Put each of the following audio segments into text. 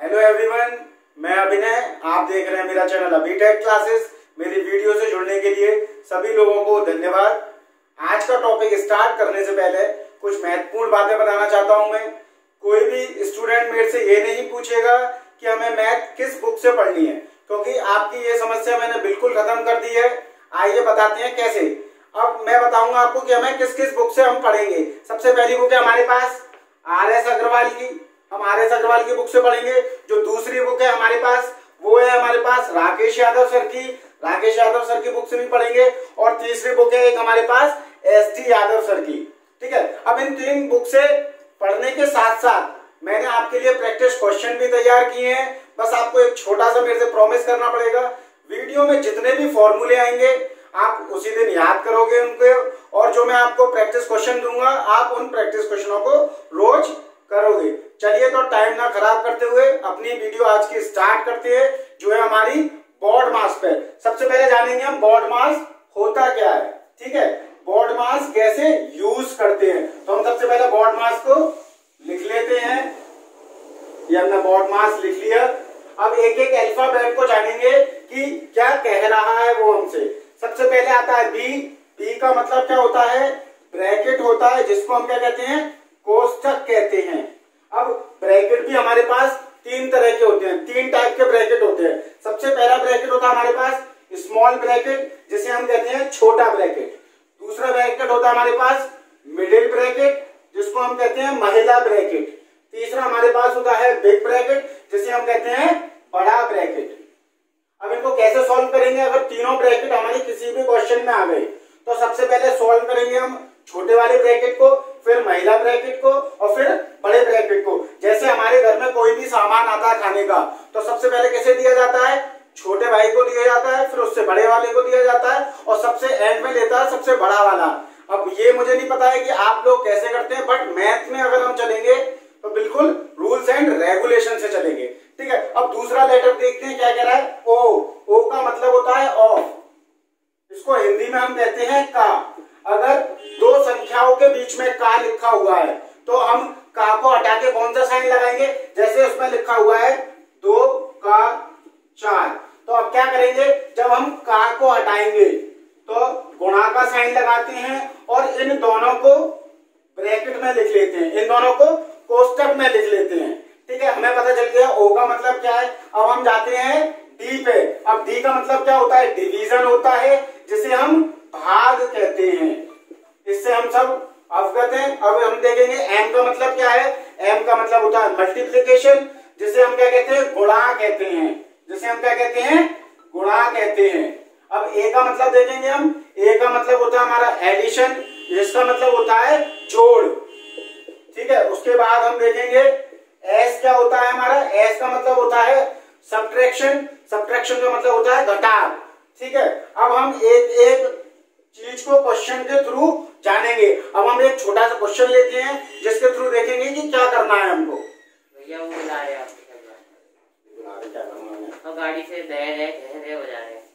Hello everyone, मैं अभिनय। आप देख रहे हैं मेरा चैनल अभिटेक क्लासेस। मेरी वीडियो से जुड़ने के लिए सभी लोगों को धन्यवाद। आज का टॉपिक स्टार्ट करने से पहले कुछ महत्वपूर्ण बातें बताना चाहता हूं मैं। कोई भी स्टूडेंट मेरे से ये नहीं पूछेगा कि हमें मैथ किस बुक से पढ़नी है, क्योंकि आपकी ये समस्या मैंने बिल्कुल खत्म कर दी है। आइए बताते हैं कैसे। अब मैं बताऊंगा आपको कि हमें किस किस बुक से हम पढ़ेंगे। सबसे पहली बुक है हमारे पास RS अग्रवाल की, हम RS अग्रवाल की बुक से पढ़ेंगे। जो दूसरी बुक है हमारे पास वो है हमारे पास राकेश यादव सर की, राकेश यादव सर की बुक से भी पढ़ेंगे। और तीसरी बुक है एक हमारे पास SD यादव सर की। ठीक है, अब इन तीन बुक से पढ़ने के साथ साथ मैंने आपके लिए प्रैक्टिस क्वेश्चन भी तैयार किए हैं। बस आपको एक छोटा सा मेरे से प्रॉमिस करना पड़ेगा, वीडियो में जितने भी फॉर्मूले आएंगे आप उसी दिन याद करोगे उनको, और जो मैं आपको प्रैक्टिस क्वेश्चन दूंगा आप उन प्रैक्टिस क्वेश्चनों को रोज करोगे। चलिए तो टाइम ना खराब करते हुए अपनी वीडियो आज की स्टार्ट करते हैं, जो है हमारी बोर्ड मास पे। सबसे पहले जानेंगे हम बोर्ड मास होता क्या है। ठीक है, बोर्ड मास कैसे यूज करते हैं। तो हम सबसे पहले बोर्ड मास को लिख लेते हैं। ये हमने बोर्ड मास लिख लिया। अब एक एक अल्फाबेट को जानेंगे कि क्या कह रहा है वो हमसे। सबसे पहले आता है बी का मतलब क्या होता है? ब्रैकेट होता है, जिसको हम क्या कहते हैं? कोष्ठक कहते हैं। अब ब्रैकेट भी हमारे पास तीन तरह के होते हैं, तीन टाइप के ब्रैकेट होते हैं। सबसे पहला ब्रैकेट होता है हमारे पास स्मॉल ब्रैकेट, जिसे हम कहते हैं छोटा ब्रैकेट। दूसरा ब्रैकेट होता है हमारे पास मिडिल ब्रैकेट, जिसको हम कहते हैं महिला ब्रैकेट। तीसरा हमारे पास होता है बिग ब्रैकेट, जिसे हम कहते हैं बड़ा ब्रैकेट। अब इनको कैसे सॉल्व करेंगे? अगर तीनों ब्रैकेट हमारे किसी भी क्वेश्चन में आ गए तो सबसे पहले सॉल्व करेंगे हम छोटे वाले ब्रैकेट को, फिर महिला ब्रैकेट को और फिर बड़े ब्रैकेट को। जैसे हमारे घर में कोई भी सामान आता है खाने का तो सबसे पहले कैसे दिया जाता है? छोटे भाई को दिया जाता है, फिर उससे बड़े वाले को दिया जाता है और सबसे एंड में लेता है सबसे बड़ा वाला। अब ये मुझे नहीं पता है कि आप लोग कैसे करते हैं, बट मैथ में अगर हम चलेंगे तो बिल्कुल रूल्स एंड रेगुलेशन से चलेंगे। ठीक है, अब दूसरा लेटर देखते हैं क्या कह रहा है। ओ का मतलब होता है ऑफ, इसको हिंदी में हम कहते हैं का। अगर दो संख्याओं के बीच में का लिखा हुआ है तो हम का को हटा के कौन सा साइन लगाएंगे? जैसे उसमें लिखा हुआ है 2 का 4, तो अब क्या करेंगे? जब हम का को हटाएंगे तो गुणा का साइन लगाते हैं और इन दोनों को ब्रैकेट में लिख लेते हैं, इन दोनों को कोष्टक में लिख लेते हैं। ठीक है, हमें पता चल गया ओ का मतलब क्या है। अब हम जाते हैं डी पे। अब डी का मतलब क्या होता है? डिवीजन होता है, जिसे हम भाग कहते हैं। इससे हम सब अवगत हैं। अब हम देखेंगे एम का मतलब क्या है। एम का मतलब होता है मल्टीप्लिकेशन, जिसे हम क्या कहते हैं? गुणा कहते हैं, जिसे हम क्या कहते हैं? गुणा कहते हैं। अब ए का मतलब देखेंगे हम। ए का मतलब होता है हमारा एडिशन, जिसका मतलब होता है जोड़। ठीक है, उसके बाद हम देखेंगे एस क्या होता है हमारा। एस का मतलब होता है सब्ट्रैक्शन, सब्ट्रैक्शन का मतलब होता है घटाव। ठीक है, अब हम एक एक चीज को क्वेश्चन के थ्रू जानेंगे। अब हम एक छोटा सा क्वेश्चन लेते हैं जिसके थ्रू देखेंगे कि क्या करना है हमको। भैया वो बुला रहे हैं, क्या करना है? तो गाड़ी से दे हो जा रहे हैं।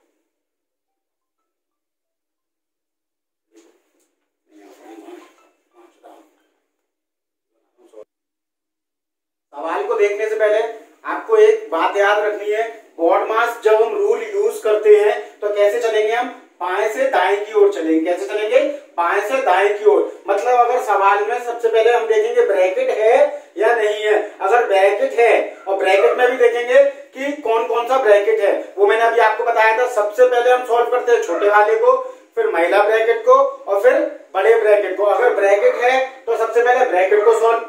सवाल को देखने से पहले आपको एक बात याद रखनी है। बोर्ड मास जब हम रूल यूज करते हैं तो कैसे चलेंगे? हम बाएं से दाएं की ओर चलेंगे। कैसे चलेंगे? बाएं से दाएं की ओर। मतलब अगर सवाल में सबसे पहले हम देखेंगे ब्रैकेट है या नहीं है। अगर ब्रैकेट है, और ब्रैकेट में भी देखेंगे कि कौन कौन सा ब्रैकेट है, वो मैंने अभी आपको बताया था। सबसे पहले हम सॉल्व करते हैं छोटे वाले को, फिर महिला ब्रैकेट को और फिर बड़े ब्रैकेट को। अगर ब्रैकेट है तो सबसे पहले ब्रैकेट को सॉल्व।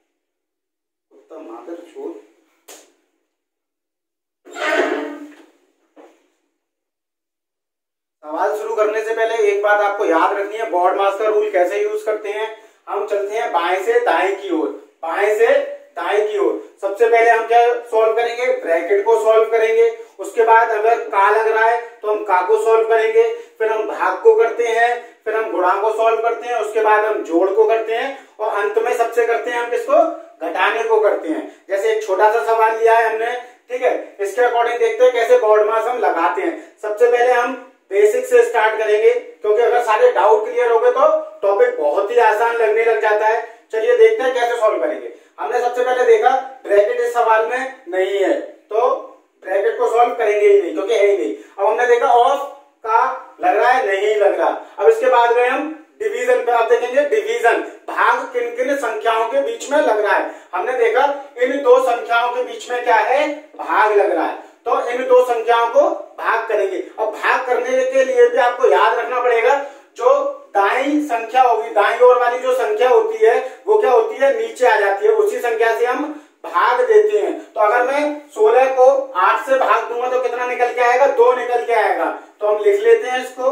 सवाल शुरू करने से पहले एक बात आपको याद रखनी है, बोर्ड मास का रूल कैसे यूज करते हैं। हम चलते हैं बाएं से दाएं की ओर, बाएं से दाएं की ओर। सबसे पहले हम क्या सॉल्व करेंगे? ब्रैकेट को सॉल्व करेंगे। उसके बाद अगर का लग रहा है तो हम का को सॉल्व करेंगे, फिर हम भाग को करते हैं, फिर हम गुणा को सॉल्व करते हैं, उसके बाद हम जोड़ को करते हैं और अंत में सबसे करते हैं हम किसको? घटाने को करते हैं। जैसे एक छोटा सा सवाल लिया है हमने, ठीक है, इसके अकॉर्डिंग देखते हैं कैसे बोर्ड मास हम लगाते हैं। सबसे पहले हम बेसिक से स्टार्ट करेंगे, क्योंकि अगर सारे डाउट क्लियर हो गए तो टॉपिक बहुत ही आसान लगने लग जाता है। चलिए देखते हैं कैसे सॉल्व करेंगे। हमने सबसे पहले देखा ब्रैकेट इस सवाल में नहीं है, तो ब्रैकेट को सॉल्व करेंगे ही नहीं क्योंकि है ही नहीं। अब हमने देखा ऑफ का लग रहा है, नहीं लग रहा। अब इसके बाद गए हम डिवीजन पे। आप देखेंगे डिवीजन, भाग किन किन संख्याओं के बीच में लग रहा है। हमने देखा इन दो संख्याओं के बीच में क्या है, भाग लग रहा है, तो इन दो संख्याओं को भाग करेंगे। अब भाग करने के लिए भी आपको याद रखना पड़ेगा, जो दाईं संख्या होगी, दाईं ओर वाली जो संख्या होती है वो क्या होती है, नीचे आ जाती है, उसी संख्या से हम भाग देते हैं। तो अगर मैं 16 को 8 से भाग दूंगा तो कितना निकल के आएगा, 2 निकल के आएगा। तो हम लिख लेते हैं इसको,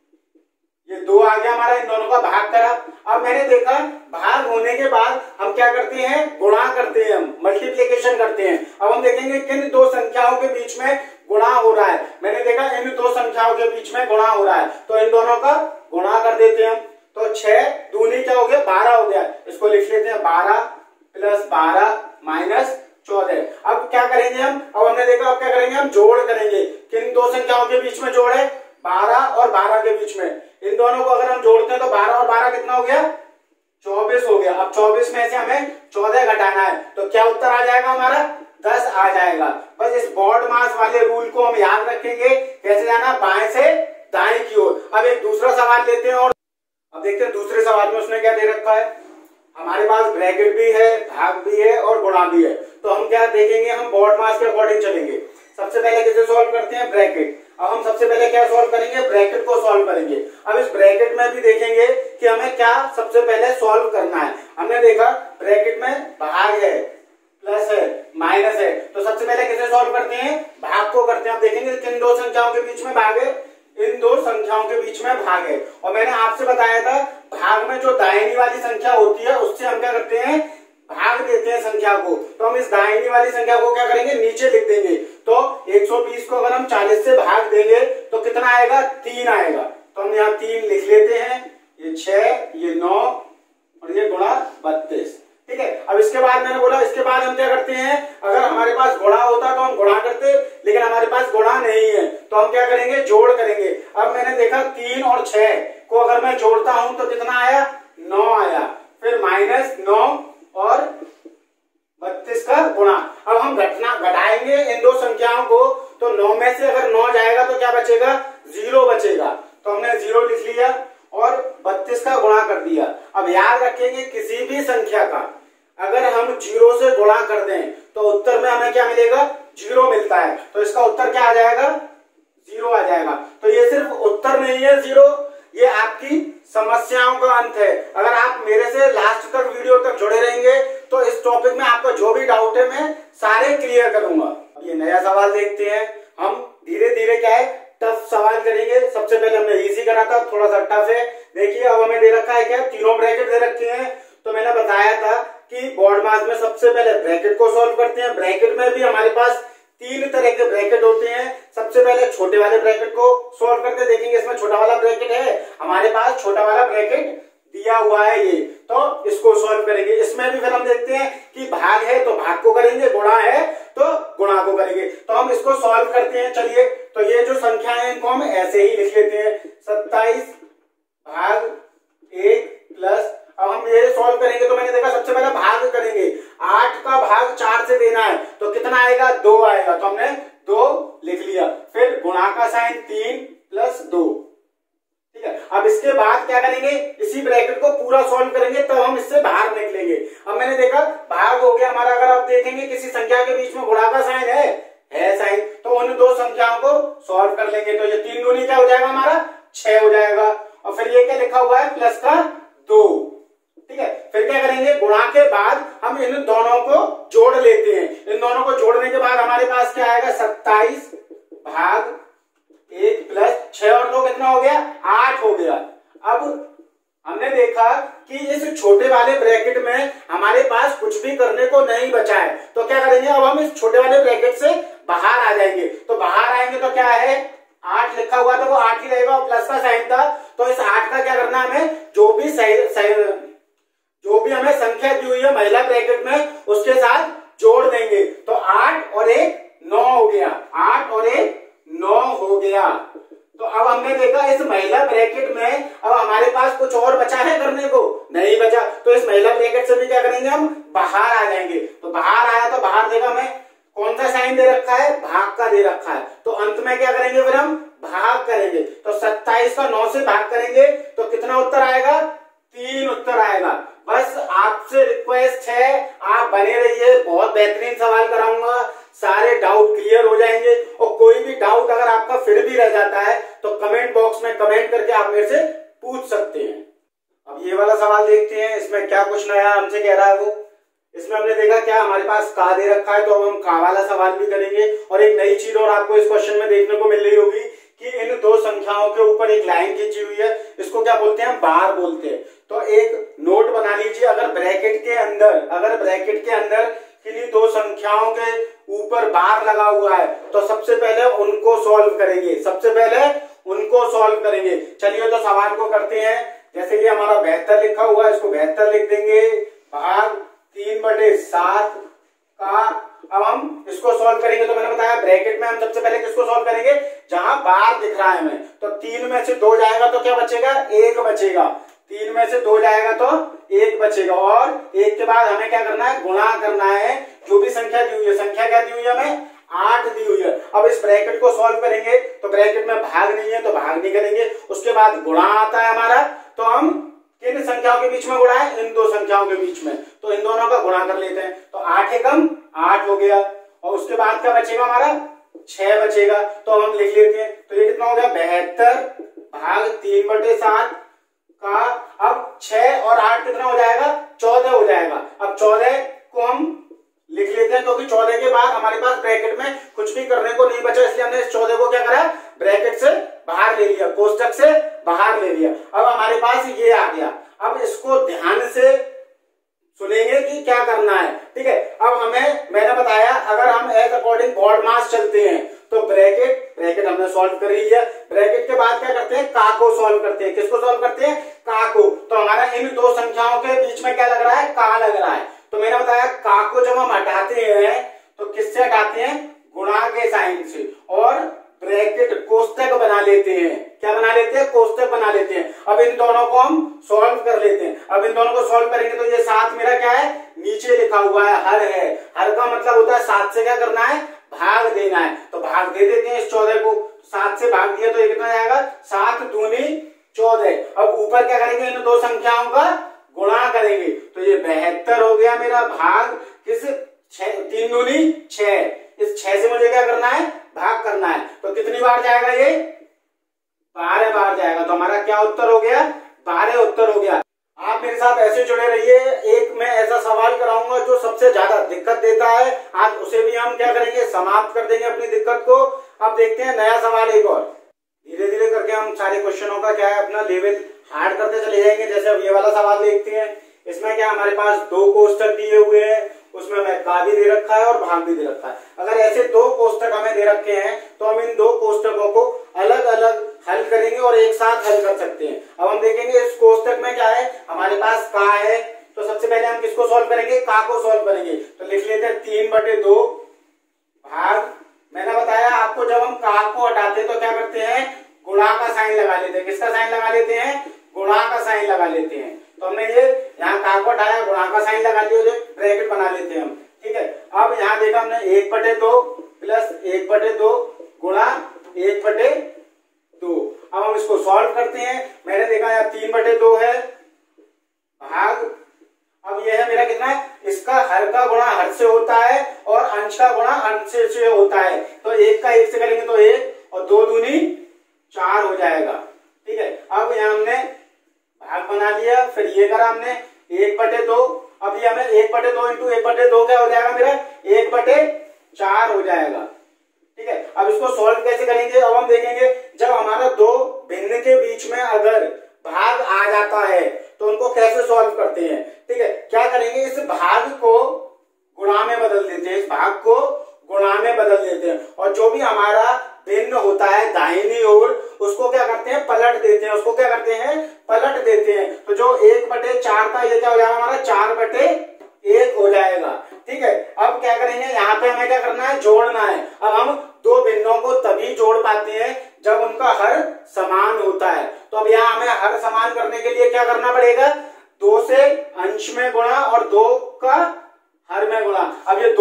ये 2 आ गया हमारा, इन दोनों का भाग करा। अब मैंने देखा भाग होने के बाद हम क्या करते हैं, गुणा करते हैं, हम मल्टीप्लिकेशन करते हैं। अब हम देखेंगे किन दो संख्याओं के बीच में गुणा हो रहा है। मैंने देखा इन दो संख्याओं के बीच में गुणा हो रहा है, तो इन दोनों का गुणा कर देते हैं हम। तो 6 दूनी क्या हो गया, 12 हो गया। इसको लिख लेते हैं 12 + 12 - 14। अब क्या करेंगे हम, अब हमने देखा अब क्या करेंगे, हम जोड़ करेंगे। किन दो संख्याओं के बीच में जोड़ है, 12 और 12 के बीच में। इन दोनों को अगर हम जोड़ते हैं तो 12 और 12 कितना हो गया, 24 हो गया। अब 24 में से हमें 14 घटाना है, तो क्या उत्तर आ जाएगा हमारा, 10 आ जाएगा। बस इस बॉड मास वाले रूल को हम याद रखेंगे, कैसे जाना, बाएं से दाएं की ओर। अब एक दूसरा सवाल लेते हैं और अब देखते हैं दूसरे सवाल में उसने क्या दे रखा है। हमारे पास ब्रैकेट भी है, भाग भी है और गुणा भी है, तो हम क्या देखेंगे, हम बॉड मास के अकॉर्डिंग चलेंगे। सबसे पहले किसे सॉल्व करते हैं, ब्रैकेट। अब हम सबसे पहले क्या सॉल्व करेंगे, ब्रैकेट को सॉल्व करेंगे। अब इस ब्रैकेट में भी देखेंगे कि हमें क्या सबसे पहले सॉल्व करना है। हमने देखा ब्रैकेट में भाग है, प्लस है, माइनस है, तो सबसे पहले किसे सॉल्व करते हैं, भाग को करते हैं। आप देखेंगे किन दो संख्याओं के बीच में भाग है, इन दो संख्याओं के बीच में भाग है। और मैंने आपसे बताया था भाग में जो दाहिनी वाली संख्या होती है उससे हम क्या करते हैं, भाग देते हैं संख्या को। तो हम इस दाहिनी वाली संख्या को क्या करेंगे, नीचे लिख देंगे। तो 120 को अगर हम 40 से भाग देंगे तो कितना आएगा, 3 आएगा। तो हम यहाँ 3 लिख लेते हैं, ये 6, ये 9 और ये गुणा 32। ठीक है। अब इसके बाद मैंने बोला, इसके बाद हम क्या करते हैं, अगर हमारे पास गुणा होता तो हम गुणा करते, लेकिन हमारे पास गुणा नहीं है तो हम क्या करेंगे, जोड़ करेंगे। अब मैंने देखा 3 और 6 को अगर मैं जोड़ता हूं तो कितना आया, 9 आया। फिर -9 और 32 का गुणा। अब हम घटाएंगे इन दो संख्याओं को, तो 9 में से अगर 9 जाएगा तो क्या बचेगा, 0 बचेगा। तो हमने 0 लिख लिया और 32 का गुणा कर दिया। अब याद रखेंगे किसी भी संख्या का अगर हम 0 से गुणा कर दें तो उत्तर में हमें क्या मिलेगा, 0 मिलता है। तो इसका उत्तर क्या आ जाएगा, 0 आ जाएगा। तो ये सिर्फ उत्तर नहीं है 0, ये आपकी समस्याओं का अंत है। अगर आप मेरे से लास्ट तक वीडियो तक जुड़े रहेंगे तो इस टॉपिक में आपका जो भी डाउट है मैं सारे क्लियर करूंगा। अब ये नया सवाल देखते हैं। हम धीरे धीरे क्या है, टफ सवाल करेंगे। सबसे पहले हमने इजी करा था, थोड़ा सा टफ है। देखिए अब हमें दे रखा है क्या, तीनों ब्रैकेट दे रखे हैं। तो मैंने बताया था कि बॉड मास में सबसे पहले ब्रैकेट को सॉल्व करते हैं। ब्रैकेट में भी हमारे पास 3 तरह के ब्रैकेट होते हैं। सबसे पहले छोटे वाले ब्रैकेट को सॉल्व करके देखेंगे। इसमें छोटा वाला ब्रैकेट है, हमारे पास छोटा वाला ब्रैकेट दिया हुआ है ये, तो इसको सॉल्व करेंगे। इसमें भी फिर हम देखते हैं कि भाग है तो भाग को करेंगे, गुणा है तो गुणा को करेंगे। तो हम इसको सॉल्व करते हैं। चलिए, तो ये जो संख्या है इनको हम ऐसे ही लिख लेते हैं, 27 भाग 1 प्लस। अब हम ये सॉल्व करेंगे तो मैंने देखा सबसे पहले भाग करेंगे। 8 का भाग 4 से देना है तो कितना आएगा, 2 आएगा। तो हमने 2 लिख लिया। फिर गुणा का साइन 3 + 2। ठीक है। अब इसके बाद क्या करेंगे, इसी ब्रैकेट को पूरा सॉल्व करेंगे तब हम इससे बाहर निकलेंगे। अब मैंने देखा भाग हो गया हमारा। अगर आप देखेंगे किसी संख्या के बीच में गुणा का साइन है साइन, तो उन दो संख्याओं को सॉल्व कर लेंगे। तो ये 3 दूनी क्या हो जाएगा हमारा, 6 हो जाएगा। और फिर ये क्या लिखा हुआ है, प्लस का 2। ठीक है। फिर क्या करेंगे, गुणा के बाद हम इन दोनों को जोड़ लेते हैं। इन दोनों को जोड़ने के बाद हमारे पास क्या आएगा, 27 भाग 1 प्लस 6 और 2 कितना हो गया, 8 हो गया। अब हमने देखा कि इस छोटे वाले ब्रैकेट में हमारे पास कुछ भी करने को नहीं बचा है। तो क्या करेंगे, अब हम इस छोटे वाले ब्रैकेट से बाहर आ जाएंगे। तो बाहर आएंगे तो क्या है, 8 लिखा हुआ था वो 8 ही रहेगा और प्लस का साइन था। तो इस 8 का क्या करना है, हमें जो भी हमें संख्या दी हुई है महिला ब्रैकेट में उसके साथ जोड़ देंगे। तो 8 और 1 9 हो गया, 8 और 1 9 हो गया। तो अब हमने देखा इस महिला ब्रैकेट में अब हमारे पास कुछ और बचा है करने को, नहीं बचा। तो इस महिला ब्रैकेट से भी क्या करेंगे, हम बाहर आ जाएंगे। तो बाहर आया तो देखा हमें कौन सा साइन दे रखा है, भाग का दे रखा है, तो अंत में क्या करेंगे फिर हम भाग करेंगे। तो 27 का 9 से भाग करेंगे तो कितना उत्तर आएगा, 3 उत्तर आएगा। बस आपसे रिक्वेस्ट है आप बने रहिए, बहुत बेहतरीन सवाल कराऊंगा, सारे डाउट क्लियर हो जाएंगे। और कोई भी डाउट अगर आपका फिर भी रह जाता है तो कमेंट बॉक्स में कमेंट करके आप मेरे से पूछ सकते हैं। अब ये वाला सवाल देखते हैं, इसमें क्या कुछ नया हमसे कह रहा है वो। इसमें हमने देखा क्या हमारे पास का दे रखा है, तो अब हम का वाला सवाल भी करेंगे। और एक नई चीज और आपको इस क्वेश्चन में देखने को मिल रही होगी कि इन दो संख्याओं के ऊपर एक लाइन खींची हुई है, इसको क्या बोलते हैं, बार बोलते हैं। तो एक नोट बना लीजिए, अगर ब्रैकेट के अंदर किन्हीं दो संख्याओं के ऊपर बार लगा हुआ है तो सबसे पहले उनको सॉल्व करेंगे। चलिए तो सवाल को करते हैं। जैसे ये हमारा 72 लिखा हुआ है, इसको 72 लिख देंगे, भाग 3/7 का। अब हम इसको सॉल्व करेंगे तो मैंने बताया ब्रैकेट में हम सबसे पहले किसको सॉल्व करेंगे, जहां बार दिख रहा है हमें। तो 3 में से 2 जाएगा तो क्या बचेगा, 1 बचेगा। 3 में से 2 जाएगा तो 1 बचेगा। और 1 के बाद हमें क्या करना है, गुणा करना है जो भी संख्या दी हुई है। संख्या क्या दी हुई है हमें, 8 दी हुई है। अब इस ब्रैकेट को सॉल्व करेंगे तो ब्रैकेट में भाग नहीं है तो भाग नहीं करेंगे। उसके बाद गुणा आता है हमारा, तो हम किन संख्याओं के बीच में गुणा है, इन दो संख्याओं के बीच में, तो इन दोनों का गुणा कर लेते हैं। तो 8 एकम 8 हो गया। और उसके बाद क्या बचेगा हमारा, 6 बचेगा। तो हम लिख लेते हैं। तो ये कितना हो गया, 72 भाग 3/7 का। अब 6 और 8 कितना हो जाएगा, 14 हो जाएगा। अब 14 को हम लिख लेते हैं क्योंकि 14 के बाद हमारे पास ब्रैकेट में कुछ भी करने को नहीं बचा, इसलिए हमने इस 14 को क्या करा, ब्रैकेट से बाहर ले लिया, कोष्टक से बाहर ले लिया। अब हमारे पास ये आ गया। अब इसको ध्यान से सुनेंगे कि क्या करना है, ठीक है। अब मैंने बताया अगर हम एज अकॉर्डिंग बॉड मास चलते हैं तो ब्रैकेट हमने सॉल्व कर ही लिया। ब्रैकेट के बाद क्या करते हैं, का को सॉल्व करते हैं। किसको सॉल्व करते हैं, का को। तो हमारा इन दो संख्याओं के बीच में क्या लग रहा है, का लग रहा है। तो मैंने बताया का को जब हम हटाते हैं तो किससे हटाते हैं, गुणा के साइन से। और ब्रैकेट कोष्टक बना लेते हैं। क्या बना लेते हैं, कोष्टक बना लेते हैं। अब इन दोनों को हम सॉल्व कर लेते हैं। अब इन दोनों को सॉल्व करेंगे तो ये 7 मेरा क्या है, नीचे लिखा हुआ है, हर है। हर का मतलब होता है 7 से क्या करना है, भाग देना है। तो भाग दे देते हैं इस 14 को। 7 से भाग दिया तो ये कितना जाएगा, 7 दूनी 14। अब ऊपर क्या करेंगे, इन दो संख्याओं का गुणा करेंगे। तो ये 72 हो गया मेरा, भाग किस 3 दूनी 6। इस 6 से मुझे क्या करना है, भाग करना है। तो कितनी बार जाएगा ये, 12 बार जाएगा। तो हमारा क्या उत्तर हो गया, 12 उत्तर हो गया। आप मेरे साथ ऐसे जुड़े रहिए। एक मैं ऐसा सवाल कराऊंगा जो सबसे ज्यादा दिक्कत देता है, आज उसे भी हम क्या करेंगे, समाप्त कर देंगे अपनी दिक्कत को। अब देखते हैं नया सवाल एक और। धीरे धीरे करके हम सारे क्वेश्चनों का क्या है, अपना लेवल हार्ड करते चले जाएंगे। जैसे अब ये वाला सवाल देखते हैं। इसमें क्या हमारे पास 2 कोष्टक दिए हुए हैं, उसमें हमें का भी दे रखा है और भाग भी दे रखा है। अगर ऐसे 2 कोष्टक हमें दे रखे हैं तो हम इन 2 कोष्टकों को अलग अलग हल करेंगे और एक साथ हल कर सकते हैं। अब हम देखेंगे इस कोष्टक में क्या है, हमारे पास का है। तो सबसे पहले हम किसको सॉल्व करेंगे, का को सॉल्व करेंगे। तो लिख लेते हैं 3/2 भाग, मैंने बताया आपको जब हम का को हटाते तो क्या करते हैं, गुणा का साइन लगा लेते हैं। किसका साइन लगा लेते हैं, गुणा का साइन लगा लेते हैं। तो हमने ये यहाँ का को हटाया, गुणा का साइन लगा लिया, ब्रैकेट बना लेते हैं हम, ठीक है। अब यहाँ देखा हमने 1/2 प्लस 1/2 गुणा 1/2। अब हम इसको सॉल्व करते हैं। मैंने देखा यहाँ 3/2 है, भाग, अब ये है मेरा कितना है, इसका हर का गुणा हर से होता है और अंश का गुणा अंश से होता है। तो 1 का 1 से करेंगे तो 1 और 2 दूनी 4 हो जाएगा, ठीक है। अब यहाँ हमने भाग बना लिया, फिर ये करा हमने 1/2। अब ये हमें 1/2 इंटू 1/2 क्या हो जाएगा मेरा, 1/4 हो जाएगा, ठीक है। अब इसको सॉल्व कैसे करेंगे, अब हम देखेंगे जब हमारा 2 भिन्न के बीच में अगर भाग आ जाता है तो उनको कैसे सॉल्व करते हैं, ठीक है। क्या करेंगे, इस भाग को गुणा में बदल देते हैं, इस भाग को गुणा में बदल देते हैं। और जो भी हमारा भिन्न होता है दाहिनी ओर, उसको क्या करते हैं, पलट देते हैं। उसको क्या करते हैं, पलट देते हैं। तो जो 1/4 था ये क्या हो जाएगा हमारा, 4/1 हो जाएगा, ठीक है। अब क्या करेंगे, यहाँ पे हमें क्या करना है, जोड़ना है। अब हम 2 भिन्नों को तभी जोड़ पाते हैं जब उनका हर समान होता है। तो अब यहाँ हमें हर समान करने के लिए क्या करना पड़ेगा, 2 से अंश में गुणा और 2 का हर में गुणा। अब ये 2 दूनी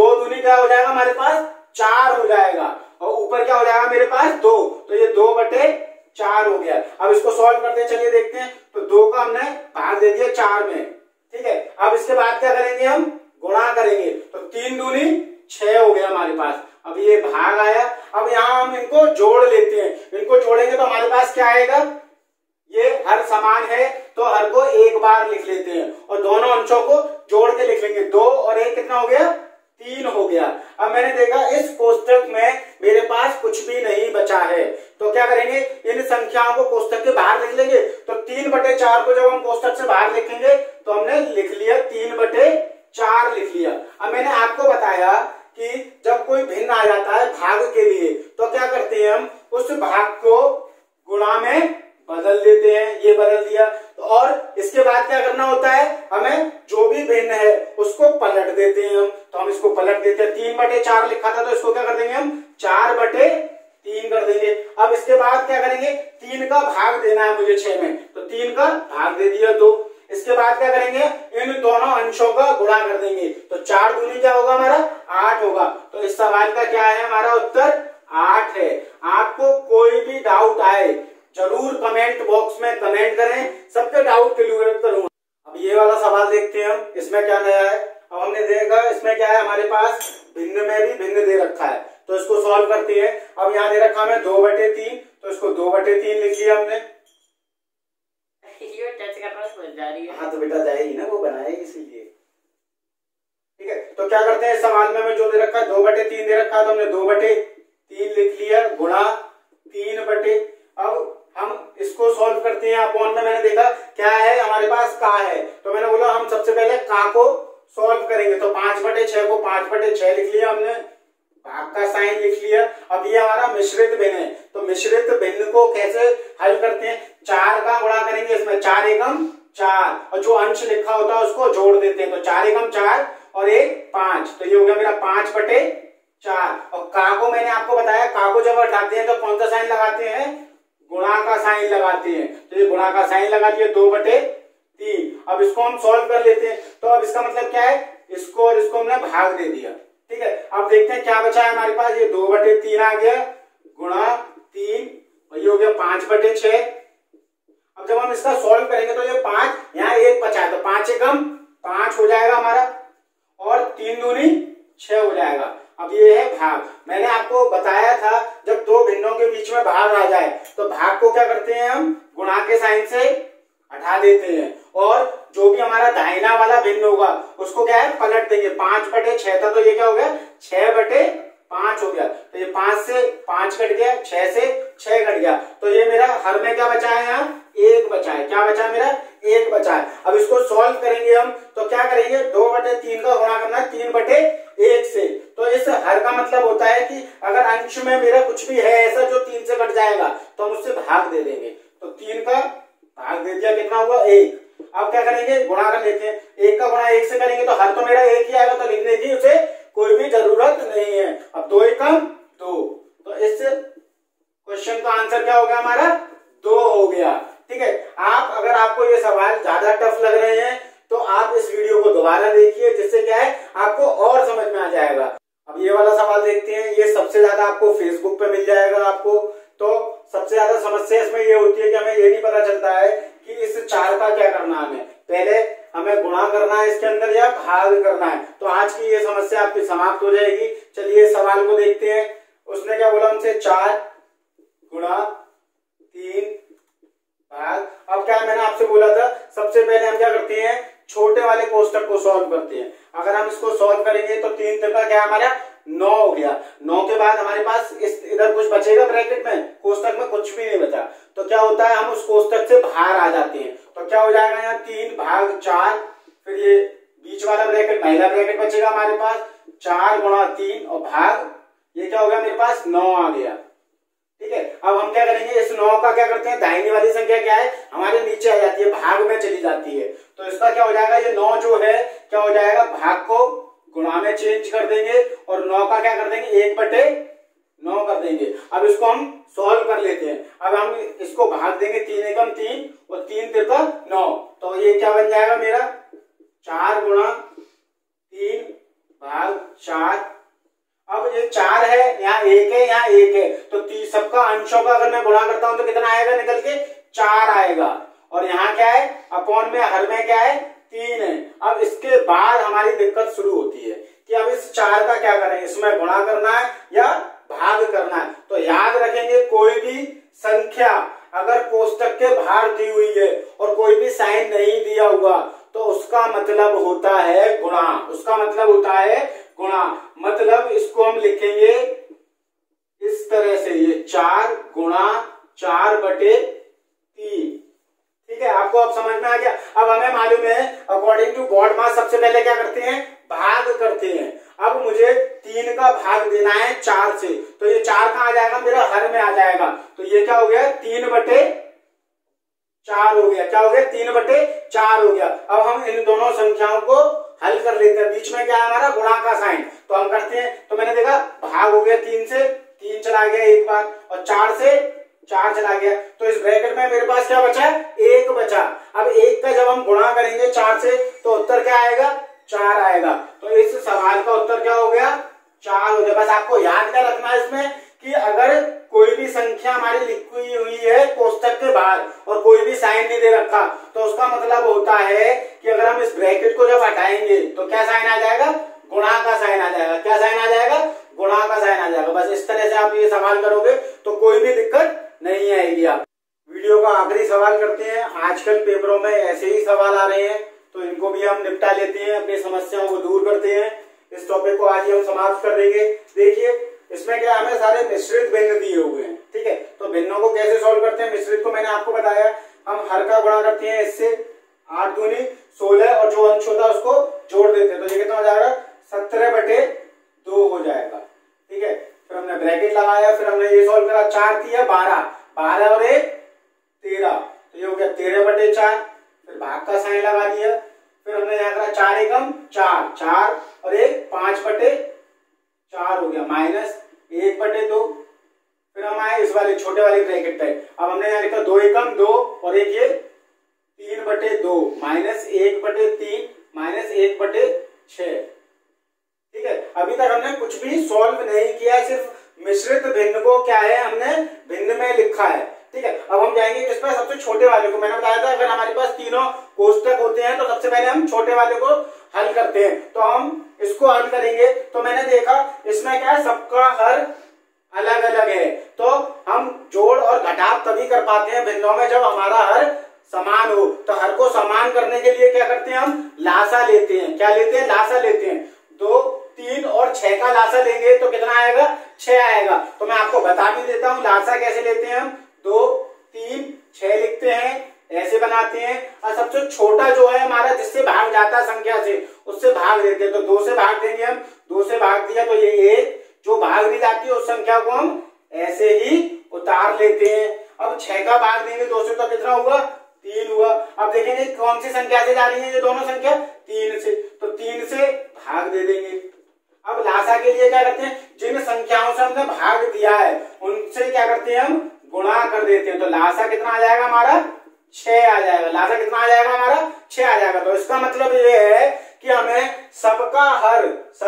क्या हो जाएगा हमारे पास 4 हो जाएगा, और ऊपर क्या हो जाएगा मेरे पास 2, तो ये 2/4 हो गया। अब इसको सॉल्व करते हैं, चलिए देखते हैं। तो 2 का हमने भाग दे दिया 4 में, ठीक है। अब इसके बाद क्या करेंगे, हम गुणा करेंगे, तो 3 दूनी 6 हो गया हमारे पास। अब ये भाग आया, अब यहाँ हम इनको जोड़ लेते हैं। इनको जोड़ेंगे तो हमारे पास क्या आएगा, ये हर समान है तो हर को एक बार लिख लेते हैं, और दोनों अंशों को जोड़ के लिख लेंगे। 2 और 1 कितना हो गया, 3 हो गया। अब मैंने देखा इस कोष्टक में मेरे पास कुछ भी नहीं बचा है, तो क्या करेंगे, इन संख्याओं को कोष्टक के बाहर लिख लेंगे। तो 3/4 को जब हम कोष्टक से बाहर लिखेंगे तो हमने लिख लिया 3/4 लिख लिया। अब मैंने आपको बताया कि जब कोई भिन्न आ जाता है भाग के लिए तो क्या करते हैं, हम उस भाग को गुणा में बदल देते हैं, ये बदल दिया। तो और इसके बाद क्या करना होता है, हमें जो भी भिन्न है उसको पलट देते हैं हम। तो हम इसको पलट देते हैं, 3/4 लिखा था तो इसको क्या कर देंगे हम 4/3 कर देंगे। अब इसके बाद क्या करेंगे, 3 का भाग देना है मुझे 6 में, तो 3 का भाग दे दिया 2। इसके बाद क्या करेंगे, इन दोनों अंशों का गुणा कर देंगे, तो 4 दूनी क्या होगा हमारा 8 होगा। तो इस सवाल का क्या है, हमारा उत्तर 8 है। आपको कोई भी डाउट आए जरूर कमेंट बॉक्स में कमेंट करें, सबके डाउट क्लियर करूंगा। अब ये वाला सवाल देखते हैं हम, इसमें क्या नया है। अब हमने देखा इसमें क्या है, हमारे पास भिन्न में भी भिन्न दे रखा है, तो इसको सॉल्व करते हैं। अब यहाँ दे रखा हमें 2/3, तो इसको 2/3 लिख लिया हमने। हाँ तो बेटा जाएगी ना, वो बनाएगी इसीलिए, ठीक है। तो क्या करते हैं, इस सवाल में हमें जो दे रखा है 2/3 दे रखा है, तो हमने 2/3 लिख लिया गुणा 3/। अब हम इसको सॉल्व करते हैं। अपॉन में मैंने देखा क्या है, हमारे पास का है, तो मैंने बोला हम सबसे पहले का को सॉल्व करेंगे। तो 5/6 को 5/6 लिख लिया हमने, भाग का साइन लिख लिया। अब ये हमारा मिश्रित भिन्न है, तो मिश्रित भिन्न को कैसे हल करते हैं, 4 का गुणा करेंगे, इसमें 4 एकम 4, और जो अंश लिखा होता है उसको जोड़ देते हैं। तो 4 एकम 4 और 1 5, तो ये हो गया मेरा 5/4। और का को मैंने आपको बताया, का को जब हटाते हैं तो कौन सा साइन लगाते हैं, गुणा का साइन लगाते हैं। तो ये गुणा का साइन लगा दिया 2/3। अब इसको हम सॉल्व कर लेते हैं। तो अब इसका मतलब क्या है, इसको और इसको हमने भाग दे दिया, ठीक है। अब देखते हैं क्या बचा है हमारे पास, ये 2/3 आ गया गुणा 3, और ये हो गया 5/6। अब जब हम इसका सॉल्व करेंगे तो ये 5, यहाँ 1 बचा है, तो 5 एकम 5 हो जाएगा हमारा, और 3 दूनी 6 हो जाएगा। अब ये है भाग। मैंने आपको बताया था जब दो भिन्नों के बीच में भाग आ जाए तो भाग को क्या करते हैं, हम गुणा के साइन से हटा देते हैं, और जो भी हमारा दाहिना वाला भिन्न होगा उसको क्या है पलट देंगे। 5/6 था तो ये क्या हो गया 6/5 हो गया। तो ये 5 से 5 कट गया, 6 से 6 कट गया, तो ये मेरा हर में क्या बचा है, यहाँ 1 बचा है। क्या बचा है मेरा 1 बचा है। अब इसको सॉल्व करेंगे हम, तो क्या करेंगे 2/3 का गुणा करना है 3/1 से। तो इस हर का मतलब होता है कि अगर अंश में मेरा कुछ भी है ऐसा जो 3 से कट जाएगा तो हम उससे भाग दे देंगे। तो 3 का भाग दे दिया, कितना हुआ 1। अब क्या करेंगे गुणा कर लेते हैं, 1 का गुणा 1 से करेंगे तो हर तो मेरा 1 ही आएगा, तो लिखने की उसे कोई भी जरूरत नहीं है। अब 2 एकम 2, तो इस क्वेश्चन का आंसर क्या हो गया हमारा 2 हो गया, ठीक है। आप अगर आपको ये सवाल ज्यादा टफ लग रहे हैं तो आप इस वीडियो को दोबारा देखिए, जिससे क्या है आपको और समझ में आ जाएगा। अब ये वाला सवाल देखते हैं, ये सबसे ज्यादा आपको फेसबुक पे मिल जाएगा आपको। तो सबसे ज्यादा समस्या इसमें ये होती है कि हमें ये नहीं पता चलता है कि इस 4 का क्या करना है, पहले हमें गुणा करना है इसके अंदर या भाग करना है। तो आज की ये समस्या आपकी समाप्त हो जाएगी। चलिए सवाल को देखते हैं। उसने क्या बोला हमसे 4 गुणा 3 भाग। अब क्या मैंने आपसे बोला था सबसे पहले हम क्या करते हैं छोटे वाले कोष्टक को सॉल्व करते हैं। अगर हम इसको सॉल्व करेंगे तो 3 तक का क्या हमारा 9 हो गया। 9 के बाद हमारे पास इस इधर कुछ बचेगा ब्रैकेट में, कोष्टक में कुछ भी नहीं बचा। तो क्या होता है हम उस कोष्टक से बाहर आ जाते हैं। तो क्या हो जाएगा यहाँ 3 भाग 4, फिर ये बीच वाला ब्रैकेट महिला ब्रैकेट बचेगा हमारे पास 4 गुणा 3 और भाग ये क्या हो गया मेरे पास 9 आ गया, ठीक है। अब हम क्या करेंगे इस 9 का क्या करते हैं दाहिनी वाली संख्या क्या है हमारे नीचे आ जाती है, भाग में चली जाती है। तो इसका क्या हो जाएगा ये 9 जो है क्या हो जाएगा भाग को गुणा में चेंज कर देंगे और 9 का क्या कर देंगे 1/9 कर देंगे। अब इसको हम सॉल्व कर लेते हैं। अब हम इसको भाग देंगे 3 एकम 3 और 3 तिरका 9, तो ये क्या बन जाएगा मेरा 4 गुणा 3 भाग 4 अब ये 4 है, यहाँ 1 है, यहाँ 1 है, तो सबका अंशों का अगर मैं गुणा करता हूं तो कितना आएगा निकल के 4 आएगा। और यहाँ क्या है, अपॉन में हर में क्या है 3 है। अब इसके बाद हमारी दिक्कत शुरू होती है कि अब इस 4 का क्या करें, इसमें गुणा करना है या भाग करना है। तो याद रखेंगे कोई भी संख्या अगर कोष्टक के बाहर दी हुई है और कोई भी साइन नहीं दिया हुआ तो उसका मतलब होता है गुणा, उसका मतलब होता है गुणा। मतलब इसको हम लिखेंगे इस तरह से, ये 4 गुणा 4/3। ठीक है, आपको अब समझ में आ गया। अब हमें मालूम है अकॉर्डिंग टू गॉड मास सबसे पहले क्या करते हैं, भाग करते हैं। अब मुझे 3 का भाग देना है 4 से, तो ये 4 कहां आ जाएगा, मेरा हर में आ जाएगा। तो ये क्या हो गया 3/4 हो गया। क्या हो गया 3/4 हो गया। अब हम इन दोनों संख्याओं को हल कर लेते हैं। बीच में क्या है हमारा गुणा का साइन, तो हम करते हैं। तो मैंने देखा भाग हो गया 3 से, 3 चला गया एक बार, और 4 से 4 चला गया। तो इस ब्रैकेट में मेरे पास क्या बचा, 1 बचा। अब 1 का जब हम गुणा करेंगे 4 से तो उत्तर क्या आएगा, 4 आएगा। तो इस सवाल का उत्तर क्या हो गया, 4 हो गया। बस आपको याद क्या रखना है इसमें कि अगर कोई भी संख्या हमारी लिखी हुई है कोष्टक के बाहर और कोई भी साइन नहीं दे रखा तो उसका मतलब होता है कि अगर हम इस ब्रैकेट को जब हटाएंगे तो क्या साइन आ जाएगा, गुणा का साइन आ जाएगा। क्या साइन आ जाएगा, गुणा का साइन आ जाएगा। बस इस तरह से आप ये सवाल करोगे तो कोई भी दिक्कत नहीं आएगी। आप वीडियो का आखिरी सवाल करते हैं। आजकल पेपरों में ऐसे ही सवाल आ रहे हैं तो इनको भी हम निपटा लेते हैं, अपनी समस्याओं को दूर करते हैं। इस टॉपिक को आज ही हम समाप्त कर देंगे। देखिए इसमें क्या हमें सारे मिश्रित भिन्न दिए हुए हैं। ठीक है, तो भिन्नों को कैसे सॉल्व करते हैं, मिश्रित को मैंने आपको बताया। हम हर का गुणा करते हैं इससे, 8 दूनी 16 और जो अंश होता है उसको जोड़ देते हैं। तो ये कितना हो जाएगा, 17/2 हो जाएगा। ठीक है, फिर हमने ब्रैकेट लगाया, फिर हमने ये सॉल्व करा, 4 3 12, 12 और 1 13, तो ये हो गया 13/4। फिर भाग का साइन लगा दिया, फिर हमने यहाँ करा 4 एकम 4, 4 और 1 5/4 हो गया, माइनस 1/2। फिर हम आए इस वाले छोटे वाले ब्रैकेट पे। अब हमने यहाँ लिखा 2 एकम 2 और 1 ये 3/2, माइनस 1/3 माइनस 1/6। ठीक है, अभी तक हमने कुछ भी सॉल्व नहीं किया, सिर्फ मिश्रित भिन्न को क्या है हमने भिन्न में लिखा है। ठीक है, अब हम जाएंगे किस पर, सबसे छोटे वाले को। मैंने बताया था अगर हमारे पास तीनों कोष्टक होते हैं तो सबसे पहले हम छोटे वाले को हल करते हैं। तो हम इसको हल करेंगे। तो मैंने देखा इसमें क्या है, सबका हर अलग अलग है। तो हम जोड़ और घटाव तभी कर पाते हैं भिन्नों में जब हमारा हर समान हो। तो हर को समान करने के लिए क्या करते हैं, हम लासा लेते हैं। क्या लेते हैं, लासा लेते हैं। 2 3 और 6 का लासा लेंगे तो कितना आएगा, 6 आएगा। तो मैं आपको बता भी देता हूं लासा कैसे लेते हैं। हम 2 3 6 लिखते हैं, ऐसे बनाते हैं, और सबसे छोटा जो है हमारा जिससे भाग जाता है संख्या से, उससे भाग देते हैं। तो 2 से भाग देंगे हम, 2 से भाग दिया तो ये 1, जो भाग नहीं जाती है उस संख्या को हम ऐसे ही उतार लेते हैं। अब 6 का भाग देंगे 2 से तो कितना हुआ, 3 हुआ। अब देखेंगे कौन सी संख्या से जा रही है ये दोनों संख्या, 3 से, तो 3 से भाग दे देंगे। अब लासा के लिए क्या करते हैं, जिन संख्याओं से हमने भाग दिया है उनसे क्या करते हैं, हम गुणा कर देते हैं। तो लासा कितना आ जाएगा हमारा, 6 आ जाएगा। लासा कितना आ जाएगा हमारा, 6 आ जाएगा। तो इसका मतलब ये है कि हमें सबका हर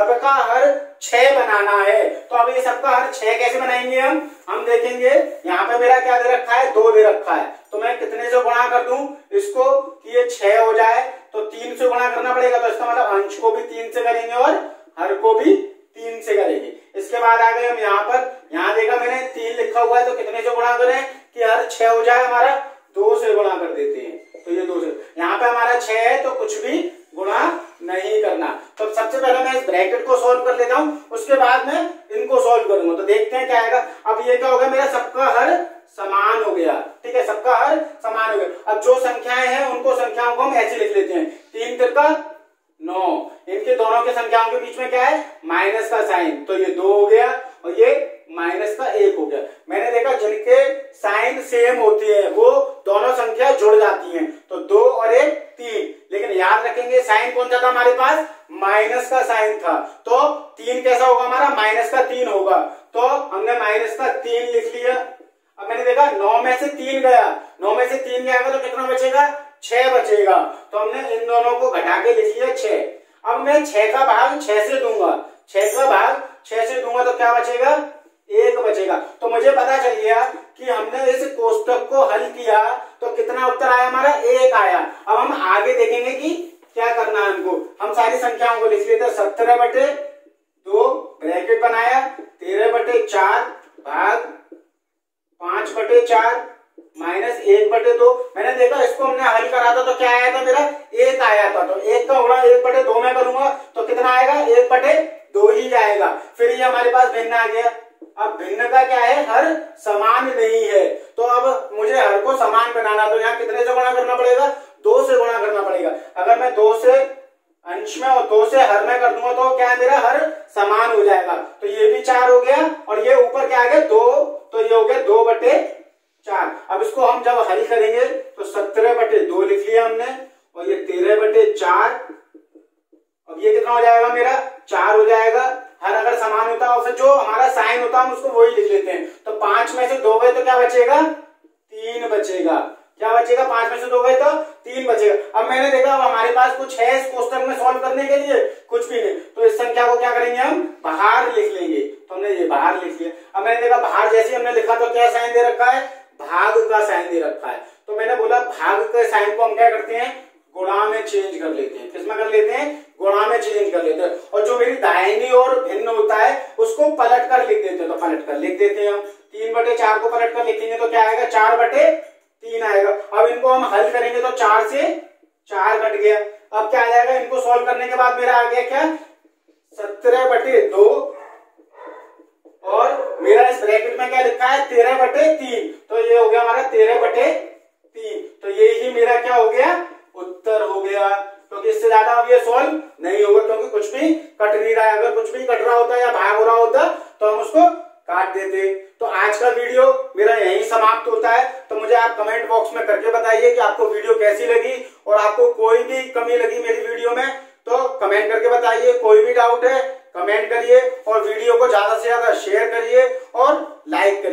6 बनाना है। तो अब ये सबका हर 6 कैसे बनाएंगे हम देखेंगे। यहाँ पे मेरा क्या दे रखा है, 2 दे रखा है। तो मैं कितने से गुणा कर दूं इसको कि ये 6 हो जाए, तो 3 से गुणा करना पड़ेगा। तो इसका मतलब अंश को भी 3 से करेंगे और हर को भी 3 से करेंगे। इसके बाद आ गए हम यहाँ पर, यहाँ देखा मैंने 3 लिखा हुआ है, तो कितने से गुणा करें कि हर 6 हो जाए हमारा, 2 से गुणा कर देते हैं। तो ये 2 से, यहाँ पे हमारा 6 है तो कुछ भी गुणा नहीं करना। तो सबसे पहले मैं इस ब्रैकेट को सॉल्व कर लेता हूं, उसके बाद मैं इनको सॉल्व करूंगा। तो देखते हैं क्या आएगा। अब ये क्या हो गया, मेरा सबका हर समान हो गया। ठीक है, सबका हर समान हो गया। अब जो संख्याएं हैं उनको संख्याओं को हम ऐसे लिख लेते हैं, 3 तिरका 9, इनके दोनों के संख्याओं के बीच में क्या है, माइनस का साइन। तो ये 2 हो गया और ये माइनस का 1 हो गया। मैंने देखा जिनके साइन सेम होती है वो दोनों संख्या जुड़ जाती हैं। तो 2 और 1 3, लेकिन याद रखेंगे साइन कौन सा था हमारे पास, माइनस का साइन था। तो 3 कैसा होगा हमारा, माइनस का 3 होगा। तो हमने माइनस का 3 लिख लिया। अब मैंने देखा 9 में से 3 गया, 9 में से 3 जाएगा तो कितना बचेगा, 6 बचेगा। तो हमने इन दोनों को घटा के लिख लिया 6। अब मैं 6 का भाग 6 से दूंगा, 6 का भाग 6 से दूंगा क्या बचेगा, 1 बचेगा। तो मुझे पता चल गया कि हमने इस कोष्टक को हल किया तो कितना उत्तर आया हमारा, 1 आया। अब हम आगे देखेंगे कि क्या करना है हमको। हम सारी संख्याओं को लिख लेते हैं। 17/2 ब्रैकेट बनाया, 13/4 भाग 5/4 माइनस 1/2। मैंने देखा इसको हमने हल करा था तो क्या आया था, मेरा 1 आया था। तो 1 का गुणा 1/2 में करूंगा तो कितना आएगा, 1/2 ही आएगा। फिर ये हमारे पास भिन्न आ गया। अब भिन्न का क्या है, हर समान नहीं है। तो अब मुझे हर को समान बनाना, तो यहाँ कितने से गुणा करना पड़ेगा, 2 से गुणा करना पड़ेगा। अगर मैं 2 से अंश में और 2 से हर में कर दूंगा तो क्या है, मेरा हर समान हो जाएगा। तो ये भी 4 हो गया और ये ऊपर क्या आ गया, 2, तो ये हो गया 2/4। अब इसको हम जब हल करेंगे तो 17/2 लिख लिया हमने और ये 13/4। अब ये कितना हो जाएगा, मेरा 4 हो जाएगा। हर अगर समान होता है और फिर जो हमारा साइन होता है हम उसको वही लिख लेते हैं। तो 5 में से 2 गए तो क्या बचेगा, 3 बचेगा। क्या बचेगा, 5 में से 2 गए तो 3 बचेगा। अब मैंने देखा अब हमारे पास कुछ है इस कोष्टक में सॉल्व करने के लिए, कुछ भी नहीं। तो इस संख्या को क्या करेंगे, हम बाहर लिख लेंगे। तो हमने ये बाहर लिख लिया। अब मैंने देखा बाहर जैसे हमने लिखा तो क्या साइन दे रखा है, भाग का साइन दे रखा है। तो मैंने बोला भाग के साइन को हम क्या करते हैं, गुणा में चेंज कर लेते हैं। किसमें कर लेते हैं, गुणा में चेंज कर लेते हैं। और जो मेरी दाहिनी ओर भिन्न होता है उसको पलट कर लिख देते हैं। तो पलट कर लिख देते हैं हम। 3/4 को पलट कर लिखेंगे तो क्या आएगा, 4/3 आएगा। अब इनको हम हल करेंगे तो 4 से 4 कट गया। अब क्या आ जाएगा, इनको सॉल्व करने के बाद मेरा आ गया क्या, 17/2 और मेरा इस ब्रैकेट में क्या लिखा है, 13/3। तो ये हो गया हमारा 13/3। तो ये ही मेरा क्या हो गया, उत्तर हो गया। क्योंकि इससे ज्यादा अब ये सॉल्व नहीं होगा, क्योंकि कुछ भी कट नहीं रहा है। अगर कुछ भी कट रहा होता या भाग हो रहा होता तो हम उसको काट देते। तो आज का वीडियो मेरा यहीं समाप्त होता है। तो मुझे आप कमेंट बॉक्स में करके बताइए कि आपको वीडियो कैसी लगी और आपको कोई भी कमी लगी मेरी वीडियो में तो कमेंट करके बताइए। कोई भी डाउट है कमेंट करिए और वीडियो को ज्यादा से ज्यादा शेयर करिए और लाइक करिए।